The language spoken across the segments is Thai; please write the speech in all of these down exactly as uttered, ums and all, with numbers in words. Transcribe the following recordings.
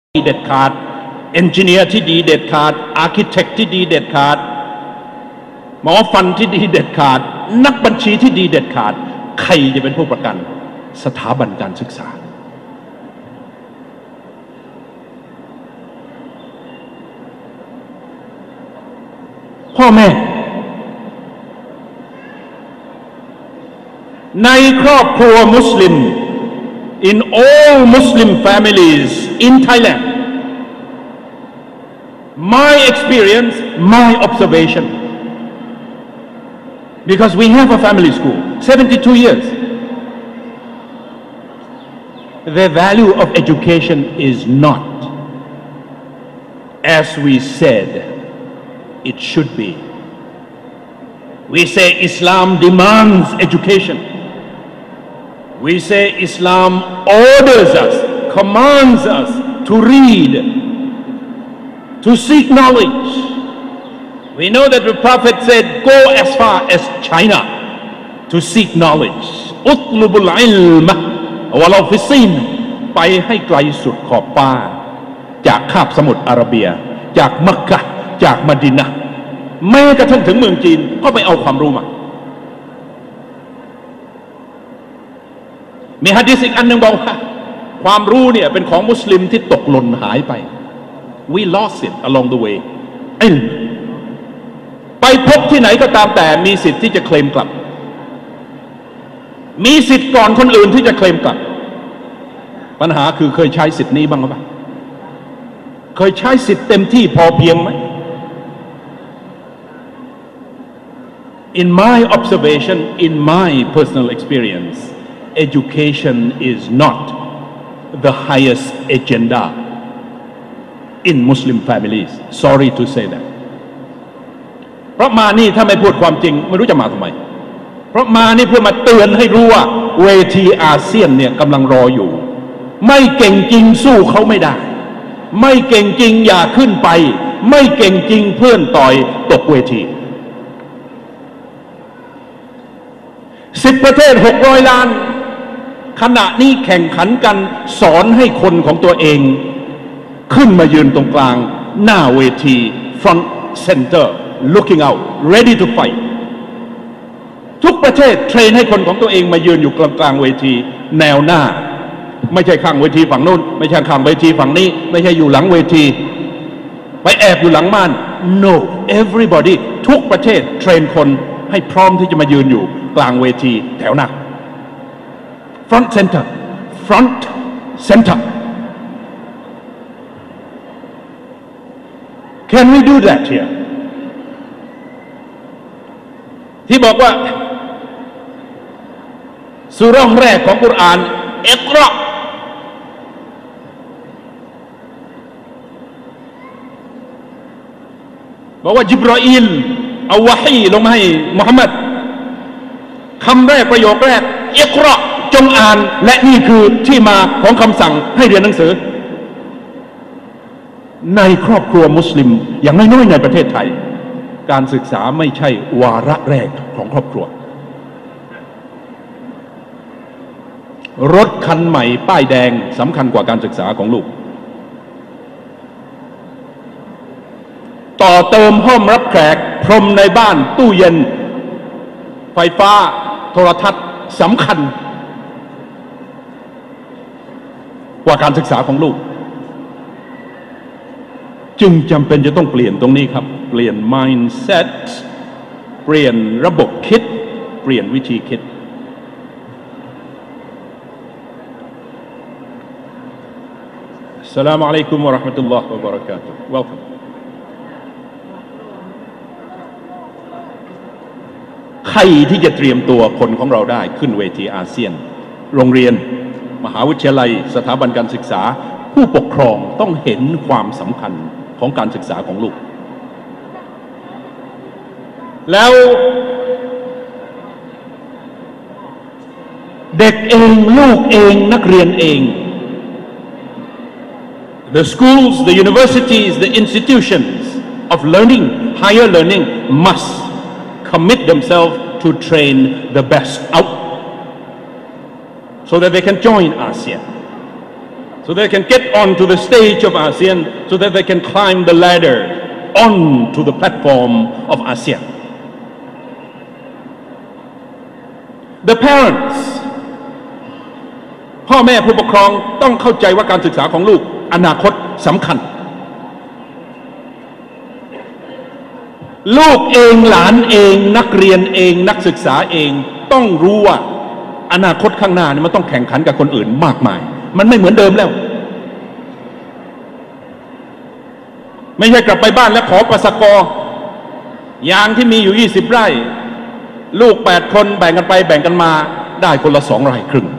ดีเด็ดขาดเอนจิเนียร์ที่ดีเด็ดขาดอาร์คิเทคที่ดีเด็ดขาดหมอฟันที่ดีเด็ดขาดนักบัญชีที่ดีเด็ดขาดใครจะเป็นผู้ประกันสถาบันการศึกษาพ่อแม่ในครอบครัวมุสลิม in all Muslim families in Thailand my experience my observation because we have a family school seventy-two years the value of education is not as we said it should be we say Islam demands education we say Islam orders us commands us to read to seek knowledge we know that the Prophet said go as far as China to seek knowledge utlubul ilma walau fi sin ไปให้ไกลสุดขอบฟ้าจากคาบสมุทรอาระเบียจากมักกะฮ์จากมะดีนะห์แม้กระทั่งถึงเมืองจีนก็ไปเอาความรู้มามีหะดีษอีกอันหนึ่งบอกว่าความรู้เนี่ยเป็นของมุสลิมที่ตกหล่นหายไป we lost it along the way ไปพบที่ไหนก็ตามแต่มีสิทธิ์ที่จะเคลมกลับมีสิทธิ์ก่อนคนอื่นที่จะเคลมกลับปัญหาคือเคยใช้สิทธิ์นี้บ้างหรือเปล่าเคยใช้สิทธิ์เต็มที่พอเพียงไหม in my observation in my personal experience education is not the highest agenda in Muslim families sorry to say that เพราะมานี่ถ้าไม่พูดความจริงไม่รู้จะมาทำไมเพราะมานี่เพื่อมาเตือนให้รู้ว่าเวทีอาเซียนเนี่ยกำลังรออยู่ไม่เก่งจริงสู้เขาไม่ได้ไม่เก่งจริงอย่าขึ้นไปไม่เก่งจริงเพื่อนต่อยตกเวทีสิบประเทศหกร้อยล้านขณะนี้แข่งขันกันสอนให้คนของตัวเองขึ้นมายืนตรงกลางหน้าเวที front center looking out ready to fight ทุกประเทศเทรนให้คนของตัวเองมายืนอยู่กลางกลางเวทีแนวหน้าไม่ใช่ข้างเวทีฝั่งโน้นไม่ใช่ข้างเวทีฝั่งนี้ไม่ใช่อยู่หลังเวทีไปแอบอยู่หลังม่าน no everybody ทุกประเทศเทรนคนให้พร้อมที่จะมายืนอยู่กลางเวทีแถวหน้า front center front center can we do that here ที่บอกว่าสุเราะห์แรกของกุรอานอิกเราะห์บอกว่าจิบรออีลเอาวะฮีลงมาให้มุฮัมมัดคำแรกประโยคแรกอิกเราะห์จงอ่านและนี่คือที่มาของคำสั่งให้เรียนหนังสือในครอบครัวมุสลิมอย่างน้อยๆในประเทศไทยการศึกษาไม่ใช่วาระแรกของครอบครัวรถคันใหม่ป้ายแดงสำคัญกว่าการศึกษาของลูกต่อเติมห้องรับแขกพรมในบ้านตู้เย็นไฟฟ้าโทรทัศน์สำคัญกว่าการศึกษาของลูกจึงจำเป็นจะต้องเปลี่ยนตรงนี้ครับเปลี่ยน mindset เปลี่ยนระบบคิดเปลี่ยนวิธีคิดอัสสลามุอะลัยกุมวะเราะห์มะตุลลอฮ์วะบะเราะกาตุฮ์ welcome ใครที่จะเตรียมตัวคนของเราได้ขึ้นเวทีอาเซียนโรงเรียนมหาวิทยาลัยสถาบันการศึกษาผู้ปกครองต้องเห็นความสำคัญของการศึกษาของลูกแล้วเด็กเองลูกเองนักเรียนเอง the schools the universities the institutions of learning higher learning must commit themselves to train the best out so that they can join ASEAN so they can get onto the stage of ASEAN, so that they can climb the ladder onto the platform of ASEAN. The parents พ่อแม่ผู้ปกครองต้องเข้าใจว่าการศึกษาของลูกอนาคตสำคัญลูกเองหลานเองนักเรียนเองนักศึกษาเองต้องรู้ว่าอนาคตข้างหน้านี่มันต้องแข่งขันกับคนอื่นมากมายมันไม่เหมือนเดิมแล้วไม่ใช่กลับไปบ้านแล้วขอปสกยางที่มีอยู่ยี่สิบไร่ลูกแปดคนแบ่งกันไปแบ่งกันมาได้คนละสองไร่ครึ่ง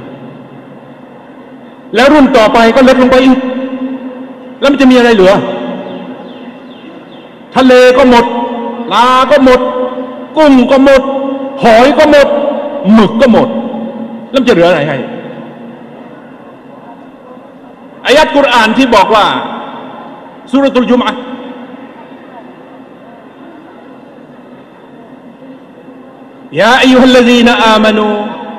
แล้วรุ่นต่อไปก็ลดลงไปอีกแล้วมันจะมีอะไรเหลือทะเลก็หมดปลาก็หมดกุ้งก็หมดหอยก็หมดหมึกก็หมดแล้วมันจะเหลืออะไรให้อายัดกุรอานที่บอกว่าซูเราะตุลจุมอะห์ยาอัยยูฮัลลซีนอามานู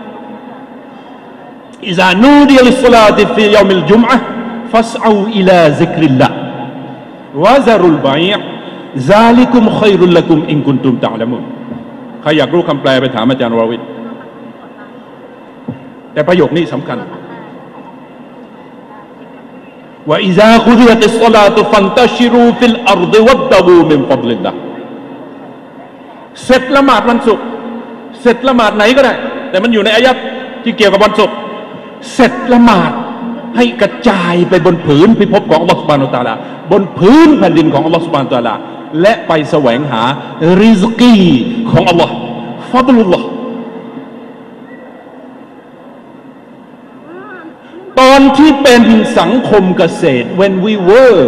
อิซานูดิลิศศอลาติฟียอมิลจุมอะห์ฟัสอูอิลาซิกริลลาห์วะซารุลบัยอ์ซาลิกุมค็อยรุลละกุมอินกุนตุมตะอ์ละมูนใครอยากรู้คำแปลไปถามอาจารย์วรวิทย์แต่ประโยคนี้สำคัญว่าอิซาคุดิยะติศศอลาตุฟันตัชิรูฟิลอัรฎิวับตะกูมินฟัฎลิลลาห์เสร็จละหมาดวันศุกร์เสร็จละหมาดไหนก็ได้แต่มันอยู่ในอายัดที่เกี่ยวกับวันศุกร์เสร็จละหมาดให้กระจายไปบนผืนพิภพของอัลลอฮฺซุบฮานะฮูวะตะอาลาบนพื้นแผ่นดินของอัลลอฮฺซุบฮานะฮูวะตะอาลาและไปแสวงหาริซกีของอัลลอฮฺฟัฎลุลลอฮ์ตอนที่เป็นสังคมเกษตร when we were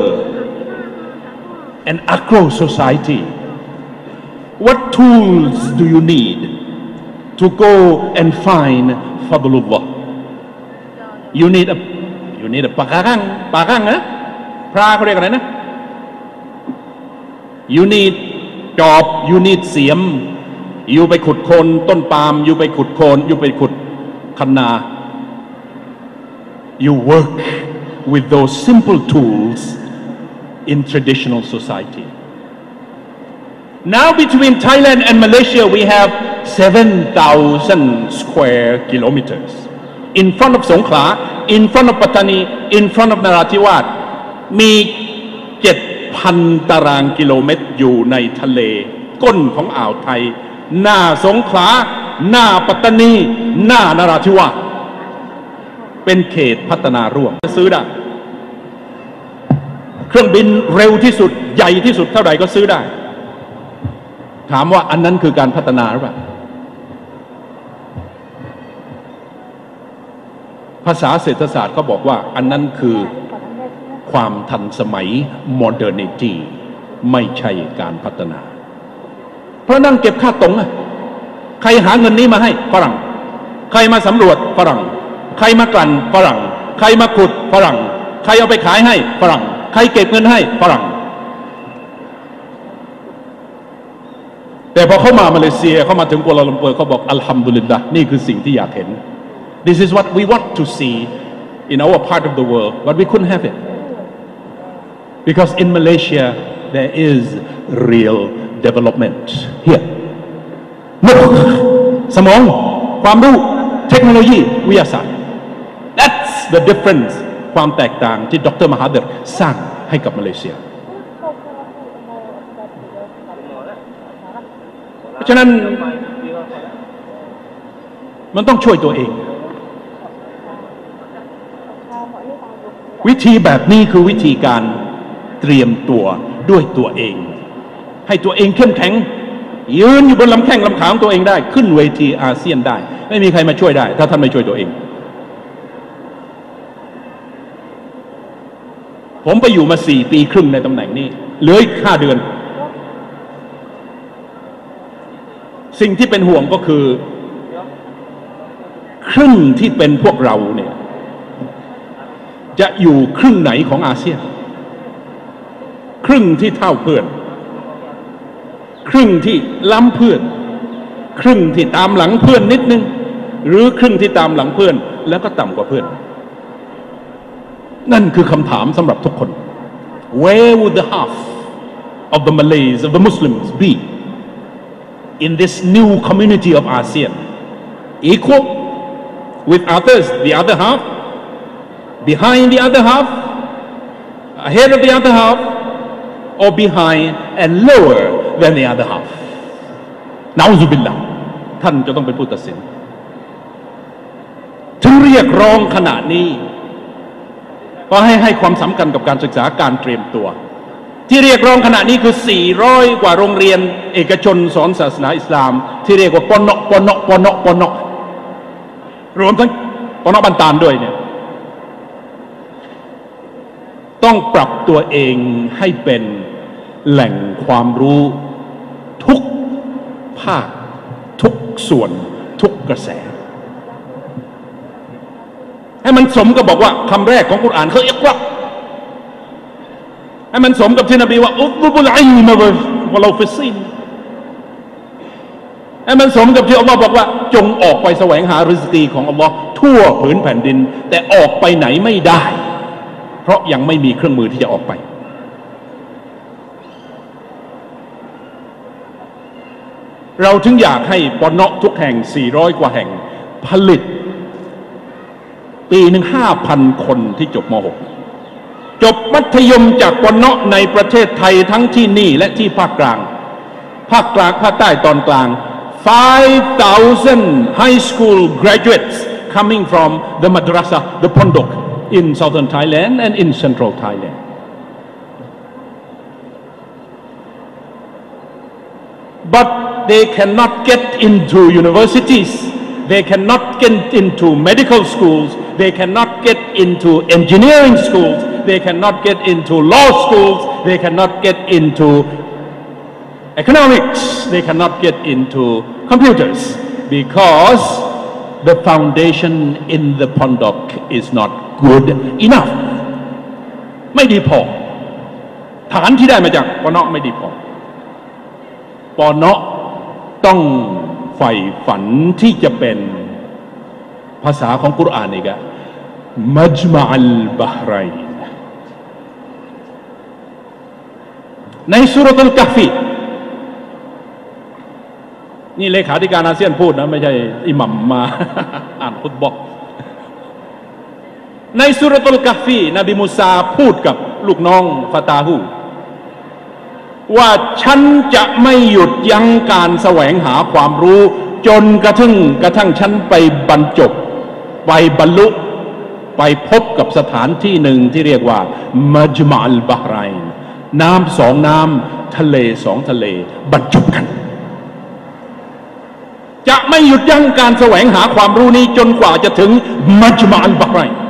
an agro society what tools do you need to go and find fadlullah you need a you need a ปากกังปากกังนะพระเขาเรียกอะไรนะ you need จอบ you need เสียม you ไปขุดโคนต้นปาล์ม you ไปขุดโคน you ไปขุดคะนา you work with those simple tools in traditional society now between Thailand and Malaysia we have seven thousand square kilometers in front of Songkhla in front of Pattani in front of Narathiwat มีเจ็ดพันตารางกิโลเมตรอยู่ในทะเลก้นของอ่าวไทยหน้าสงขลาหน้าปัตตานีหน้านราธิวาสเป็นเขตพัฒนาร่วมซื้อได้เครื่องบินเร็วที่สุดใหญ่ที่สุดเท่าไหร่ก็ซื้อได้ถามว่าอันนั้นคือการพัฒนาหรือเปล่าภาษาเศรษฐศาสตร์เขาบอกว่าอันนั้นคือความทันสมัย modernity ไม่ใช่การพัฒนาเพราะนั่งเก็บค่าตรงอะใครหาเงินนี้มาให้ฝรั่งใครมาสำรวจฝรั่งใครมากลั่นฝรั่งใครมาขุดฝรั่งใครเอาไปขายให้ฝรั่งใครเก็บเงินให้ฝรั่งแต่พอเข้ามามาเลเซียเข้ามาถึงกัวลาลัมเปอร์เขาบอกอัลฮัมดุลิลละห์นี่คือสิ่งที่อยากเห็น This is what we want to see in our part of the world but we couldn't have it because in Malaysia there is real development here มุขสมองความรู้เทคโนโลยีวิทยาศาสตร์ That's the difference ความแตกต่างที่ดรมหาเดรสร้างให้กับมาเลเซียเพราะฉะนั้นมันต้องช่วยตัวเองวิธีแบบนี้คือวิธีการเตรียมตัวด้วยตัวเองให้ตัวเองเข้มแข็งยืนอยู่บนลำแข้งลำขาของตัวเองได้ขึ้นเวทีอาเซียนได้ไม่มีใครมาช่วยได้ถ้าท่านไม่ช่วยตัวเองผมไปอยู่มาสี่ปีครึ่งในตำแหน่งนี้เหลืออีกห้าเดือนสิ่งที่เป็นห่วงก็คือครึ่งที่เป็นพวกเราเนี่ยจะอยู่ครึ่งไหนของอาเซียนครึ่งที่เท่าเพื่อนครึ่งที่ล้ำเพื่อนครึ่งที่ตามหลังเพื่อนนิดนึงหรือครึ่งที่ตามหลังเพื่อนแล้วก็ต่ำกว่าเพื่อนนั่นคือคำถามสำหรับทุกคน Where would the half of the Malays of the Muslims be in this new community of ASEAN? Equal with others, the other half, behind the other half, ahead of the other half, or behind and lower than the other half? นะอูซุบิลลาห์ท่านจะต้องเป็นผู้ตัดสินถึงเรียกร้องขณะนี้ก็ให้ให้ความสำคัญกับการศึกษาการเตรียมตัวที่เรียกร้องขณะนี้คือสี่ร้อยกว่าโรงเรียนเอกชนสอนศาสนาอิสลามที่เรียกว่าปนปนปนปนรวมทั้งปนบันตานด้วยเนี่ยต้องปรับตัวเองให้เป็นแหล่งความรู้ทุกภาคทุกส่วนทุกกระแสให้มันสมกับบอกว่าคำแรกของกุรอานคืออิกเราะห์ให้มันสมกับที่นบีว่าอุตบุลอิลมะวะลาฟิซินให้มันสมกับที่อัลลอฮ์บอกว่าจงออกไปแสวงหาริสกีของอัลลอฮ์ทั่วผืนแผ่นดินแต่ออกไปไหนไม่ได้เพราะยังไม่มีเครื่องมือที่จะออกไปเราถึงอยากให้ปนทุกแห่งสี่ร้อยกว่าแห่งผลิตปีหนึ่ง ห้าพัน คนที่จบม หก จบมัธยมจากปนในประเทศไทยทั้งที่นี่และที่ภาคกลางภาคกลางภาคใต้ตอนกลาง five thousand high school graduates coming from the madrasah the pondok in southern Thailand and in central Thailand but they cannot get into universities they cannot get into medical schools they cannot get into engineering schools they cannot get into law schools they cannot get into economics they cannot get into computers because the foundation in the pondok is not good enough ไม่ดีพอฐานที่ได้มาจากปนไม่ดีพอปนต้องใฝ่ฝันที่จะเป็นภาษาของกุรอานอีกอะมัจมะอัลบะฮ์ไรน์ในซูเราะตุลกะฮฟีนี่เลขาธิการอาเซียนพูดนะไม่ใช่อิหมัมมา อ่านคุตบะห์ในซูเราะตุลกะฮฟีนบีมูซาพูดกับลูกน้องฟาตาฮูว่าฉันจะไม่หยุดยั้งการแสวงหาความรู้จนกระทั่งกระทั่งฉันไปบรรจบไปบรรลุไปพบกับสถานที่หนึ่งที่เรียกว่ามัจมะอัลบะฮ์ไรน์น้ำสองน้ำทะเลสองทะเลบรรจบกันจะไม่หยุดยั้งการแสวงหาความรู้นี้จนกว่าจะถึงมัจมะอัลบะฮ์ไรน์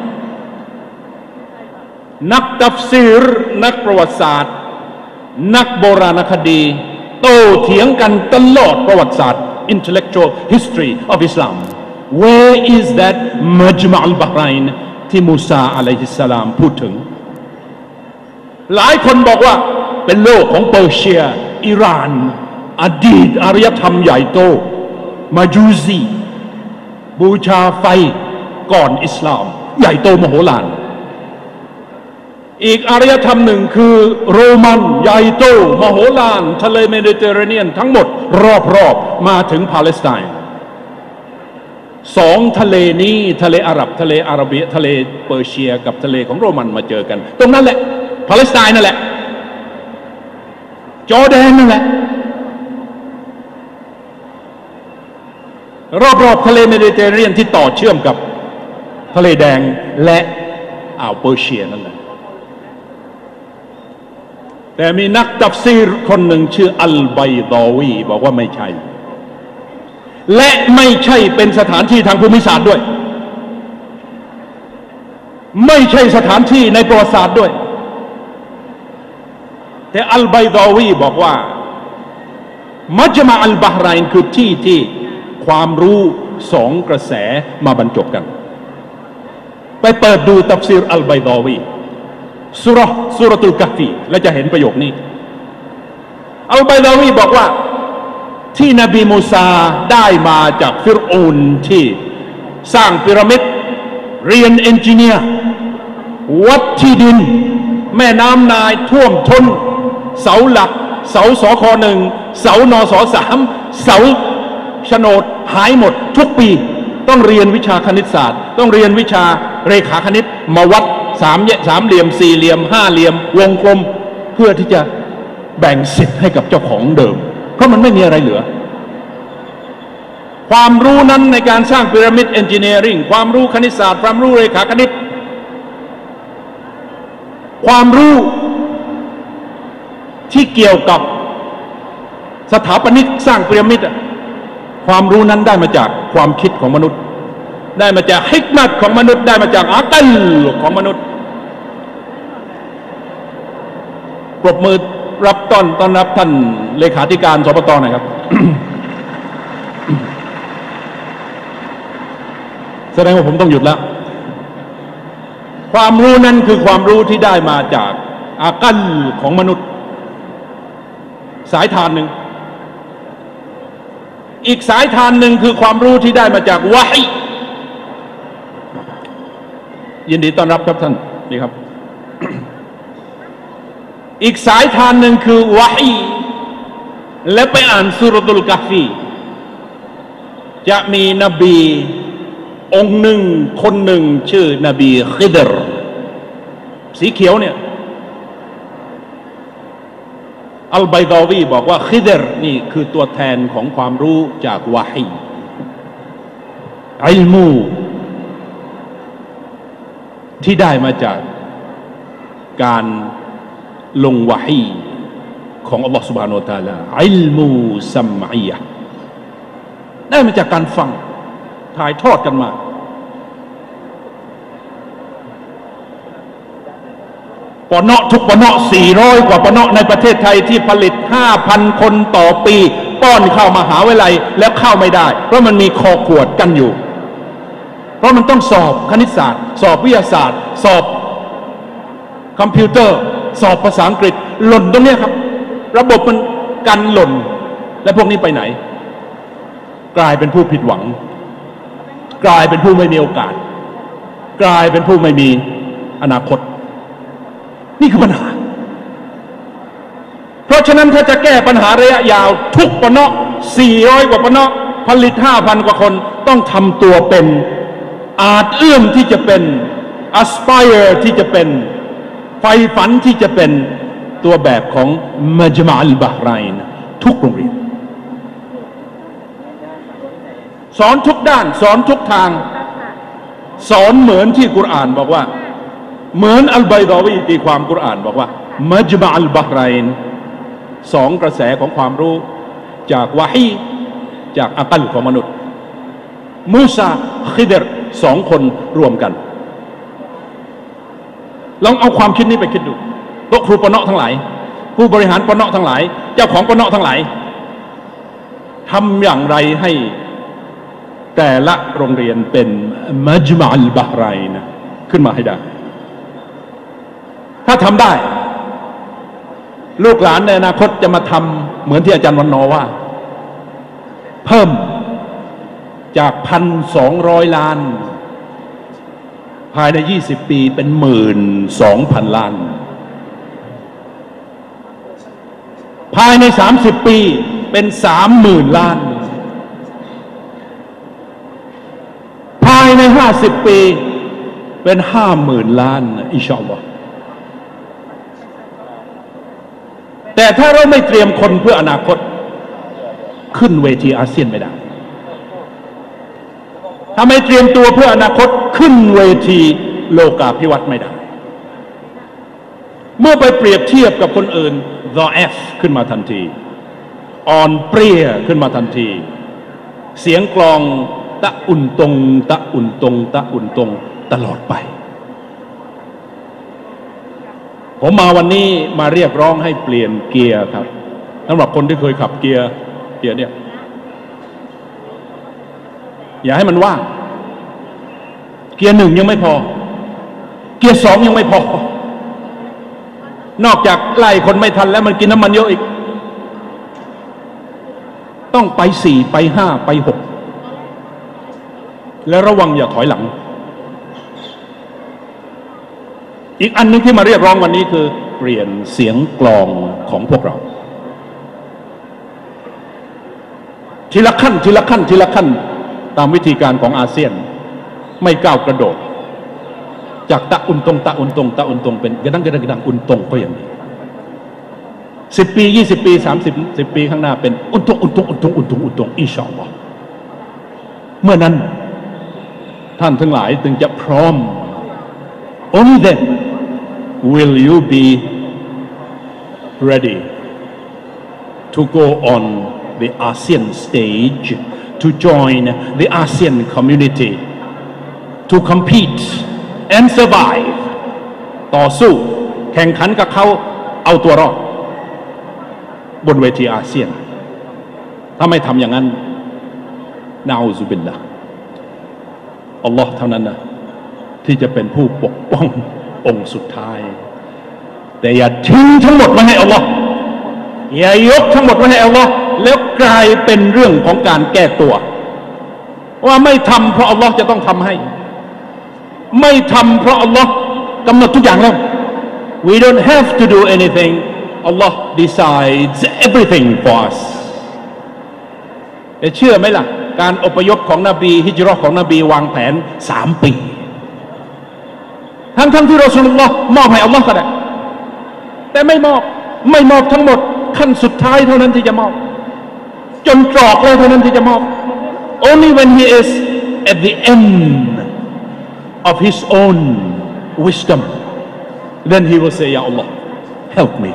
นักตัฟซีรนักประวัติศาสตร์นักโบราณคดีโต้เถียงกันตลอดประวัติศาสตร์ intellectual history of Islam where is that มัจมะอัลบะฮ์ไรน์ที่มูซาอะลัยฮิสสลามพูดถึงหลายคนบอกว่าเป็นโลกของเปอร์เซียอิหร่านอดีตอารยธรรมใหญ่โตมาจูซีบูชาไฟก่อนอิสลามใหญ่โตมโหฬารอีกอารยธรรมหนึ่งคือโรมันใหญ่โตมโหฬารทะเลเมดิเตอร์เรเนียนทั้งหมดรอบๆมาถึงปาเลสไตน์สองทะเลนี้ทะเลอาหรับทะเลอาระเบียทะเลเปอร์เซียกับทะเลของโรมันมาเจอกันตรงนั้นแหละปาเลสไตน์นั่นแหละจอร์แดนนั่นแหละรอบๆทะเลเมดิเตอร์เรเนียนที่ต่อเชื่อมกับทะเลแดงและอ่าวเปอร์เซียนั่นแหละแต่มีนักตัฟซีรคนหนึ่งชื่ออัลบัยดอวีบอกว่าไม่ใช่และไม่ใช่เป็นสถานที่ทางภูมิศาสตร์ด้วยไม่ใช่สถานที่ในประวัติศาสตร์ด้วยแต่อัลบัยดอวีบอกว่ามัจมะอัลบะฮ์ไรน์คือที่ที่ความรู้สองกระแสมาบรรจบกันไปเปิดดูตัฟซีรอัลบัยดอวีสุเราะห์สุเราะตุลกะฮฟีและจะเห็นประโยคนี้อัลบัยดาวีบอกว่าที่นบีมูซาได้มาจากฟิรอูนที่สร้างพีระมิดเรียนเอนจิเนียร์วัดที่ดินแม่น้ำนายท่วมท้นเสาหลักเสาสคหนึ่งเสานสสามเสาโฉนดหายหมดทุกปีต้องเรียนวิชาคณิตศาสตร์ต้องเรียนวิชาเรขาคณิตมาวัดสามสามเหลี่ยมสี่เหลี่ยมห้าเหลี่ยมวงกลมเพื่อที่จะแบ่งสิทธิ์ให้กับเจ้าของเดิมเพราะมันไม่มีอะไรเหลือความรู้นั้นในการสร้างพีระมิดเอนจิเนียริงความรู้คณิตศาสตร์ความรู้เรขาคณิตความรู้ที่เกี่ยวกับสถาปนิกสร้างพีระมิดความรู้นั้นได้มาจากความคิดของมนุษย์ได้มาจากฮิกมัตของมนุษย์ได้มาจากอักัลของมนุษย์ปรบมือรับต้อนต้อนรับท่านเลขาธิการสปตหน่อยครับ แสดงว่าผมต้องหยุดแล้วความรู้นั้นคือความรู้ที่ได้มาจากอากัลของมนุษย์สายทานหนึ่งอีกสายทานหนึ่งคือความรู้ที่ได้มาจากวะฮียินดีต้อนรับครับท่านนี่ครับ อีกสายทานหนึ่งคือวะฮีและไปอ่านซูเราะตุลกะฮฟีจะมีนบีองค์หนึ่งคนหนึ่งชื่อนบีคิดรสีเขียวเนี่ยอัลไบดาวีบอกว่าคิดรนี่คือตัวแทนของความรู้จากวะฮีอิลมูที่ได้มาจากการลงวะฮีของอัลลอฮฺ سبحانه และ تعالى อิลมูซัมอียะห์ได้มาจากการฟังถ่ายทอดกันมาปนอทุกปนอสี่ร้อยกว่าปนอในประเทศไทยที่ผลิต ห้าพัน คนต่อปีป้อนเข้ามหาวิทยาลัยแล้วเข้าไม่ได้เพราะมันมีคอขวดกันอยู่เพราะมันต้องสอบคณิตศาสตร์สอบวิทยาศาสตร์สอบคอมพิวเตอร์สอบภาษาอังกฤษหล่นตรงนี้ครับระบบมันกันหล่นและพวกนี้ไปไหนกลายเป็นผู้ผิดหวังกลายเป็นผู้ไม่มีโอกาสกลายเป็นผู้ไม่มีอนาคตนี่คือปัญหาเพราะฉะนั้นถ้าจะแก้ปัญหาระยะยาวทุกปนอสี่ร้อยกว่าปนอผลิต ห้าพัน กว่าคนต้องทำตัวเป็นอาจเอื้อมที่จะเป็น aspire ที่จะเป็นไฟฝันที่จะเป็นตัวแบบของมัจมะอัลบาฮ์ไรน์ทุกโรงเรียนสอนทุกด้านสอนทุกทางสอนเหมือนที่กุรอานบอกว่าเหมือนอัลไบดาวีตีความกุรอานบอกว่ามัจมะอัลบาฮ์ไรน์สองกระแสของความรู้จากวะฮีจากอักัลของมนุษย์มูซาคิดรสองคนรวมกันลองเอาความคิดนี้ไปคิดดูพวกครูปนอทั้งหลายผู้บริหารปนอทั้งหลายเจ้าของปนอทั้งหลายทำอย่างไรให้แต่ละโรงเรียนเป็นมัจมะอัลบาฮ์ไรน์ขึ้นมาให้ได้ถ้าทำได้ลูกหลานในอนาคตจะมาทำเหมือนที่อาจารย์วันนอว่าเพิ่มจากพันสองร้อยล้านภายในยี่สิบปีเป็นหมื่นสองพันล้านภายในสามสิบปีเป็นสามหมื่นล้านภายในห้าสิบปีเป็นห้าหมื่นล้านอินชาอัลลอฮ์แต่ถ้าเราไม่เตรียมคนเพื่ออนาคตขึ้นเวทีอาเซียนไม่ได้ถ้าไม่เตรียมตัวเพื่ออนาคตขึ้นเวทีโลกาภิวัตน์ไม่ได้เมื่อไปเปรียบเทียบกับคนอื่น the F ขึ้นมาทันทีอ่อนเปรี้ยขึ้นมาทันทีเสียงกลองตะอุ่นตรงตะอุ่นตรงตะอุ่นตรงตลอดไปผมมาวันนี้มาเรียกร้องให้เปลี่ยนเกียร์ครับสำหรับคนที่เคยขับเกียร์เกียร์เนี่ยอย่าให้มันว่างเกียร์หนึ่งยังไม่พอเกียร์สองยังไม่พอนอกจากไล่คนไม่ทันแล้วมันกินน้ำมันเยอะอีกต้องไปสี่ไปห้าไปหกและระวังอย่าถอยหลังอีกอันนึงที่มาเรียกร้องวันนี้คือเปลี่ยนเสียงกลองของพวกเราทีละขั้นทีละขั้นทีละขั้นตามวิธีการของอาเซียนไม่ก้าวกระโดดจากตะอุนตงตะอุนตงตะอุนตงเป็นกระดังกระดังกระดังอุนตงก็อย่างนี้สิบปียี่สิบปีสามสิบสิบปีข้างหน้าเป็นอุนตงอุนตงอุนตงอุนตงอุนตงอินชาอัลลอฮ์เมื่อนั้นท่านทั้งหลายจึงจะพร้อม only then will you be ready to go on the ASEAN stage to join the ASEAN community to compete and survive ต่อสู้แข่งขันกับเขาเอาตัวรอดบนเวทีอาเซียนถ้าไม่ทำอย่างนั้นนะอูซุบิลละอัลลอฮ์เท่านั้นนะที่จะเป็นผู้ปกป้ององค์สุดท้ายแต่อย่าทิ้งทั้งหมดไว้ให้อัลลอฮ์อย่ายกทั้งหมดไว้ให้อัลลอฮ์แล้วกลายเป็นเรื่องของการแก้ตัวว่าไม่ทำเพราะอัลลอฮ์จะต้องทำให้ไม่ทำเพราะอัลลอฮ์กำหนดทุกอย่างแล้ว we don't have to do anything Allah decides everything for us แต่เชื่อไหมล่ะการอพยพของนบีฮิจเราะห์ของนบีวางแผนสามปีทั้งทั้งที่รอซูลุลลอฮ์มอบให้อัลลอฮ์ก็ได้แต่ไม่มอบไม่มอบทั้งหมดขั้นสุดท้ายเท่านั้นที่จะมอบจนตรอกแล้วเท่านั้นที่จะมอบ only when he is at the end of his own wisdom then he will say Ya Allah help me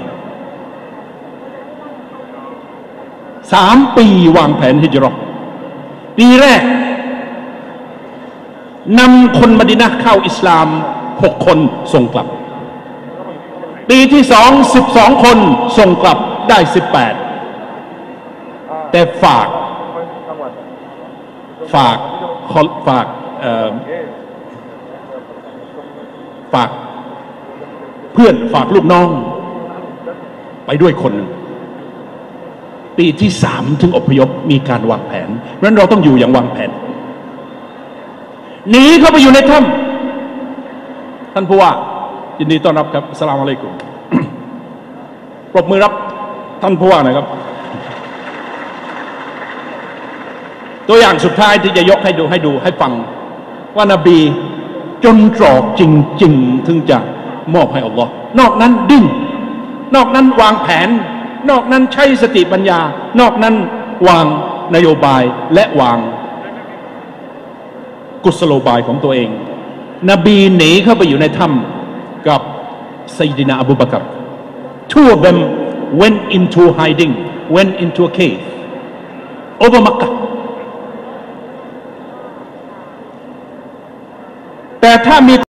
สามปีวางแผนฮิจเราะห์ปีแรกนำคนมะดีนะห์เข้าอิสลามหกคนส่งกลับปีที่สองสิบสองคนส่งกลับได้สิบแปดแต่ฝากฝากฝากฝากเพื่อนฝากลูกน้องไปด้วยคนหนึ่งปีที่สามถึงอพยพมีการวางแผนเพราะฉะนั้นเราต้องอยู่อย่างวางแผนหนีเข้าไปอยู่ในถ้ำท่านผู้ว่ายินดีต้อนรับครับอัสสลามุอะลัยกุม ปรบมือรับท่านผู้ว่าหน่อยครับตัวอย่างสุดท้ายที่จะยกให้ดูให้ดูให้ฟังว่านบีจนตรอกจริงๆถึงจะมอบให้อัลลอฮ์นอกนั้นดิ้นนอกนั้นวางแผนนอกนั้นใช้สติปัญญานอกนั้นวางนโยบายและวางกุศโลบายของตัวเองนบีหนีเข้าไปอยู่ในถ้ำกับซัยยิดนาอบูบักร two of them went into hiding went into a cave over Makkah แต่ถ้ามี